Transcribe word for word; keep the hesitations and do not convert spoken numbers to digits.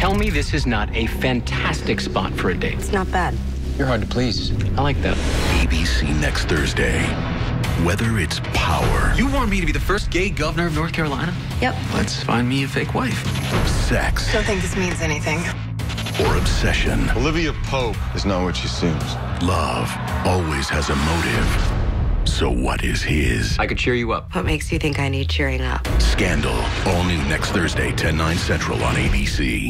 Tell me this is not a fantastic spot for a date. It's not bad. You're hard to please. I like that. A B C next Thursday. Whether it's power. You want me to be the first gay governor of North Carolina? Yep. Let's find me a fake wife. Sex. Don't think this means anything. Or obsession. Olivia Pope is not what she seems. Love always has a motive. So what is his? I could cheer you up. What makes you think I need cheering up? Scandal. All new next Thursday, ten, nine Central on A B C.